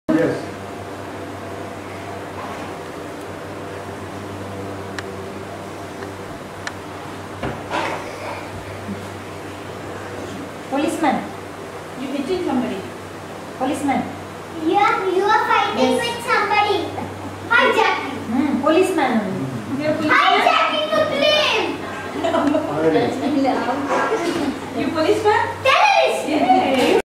Yes. Policeman. You hitting somebody. Policeman. Yeah, you are fighting Yes. with somebody. Hijacking. Policeman. You're a policeman? Hijacking the plane. Already. You policeman?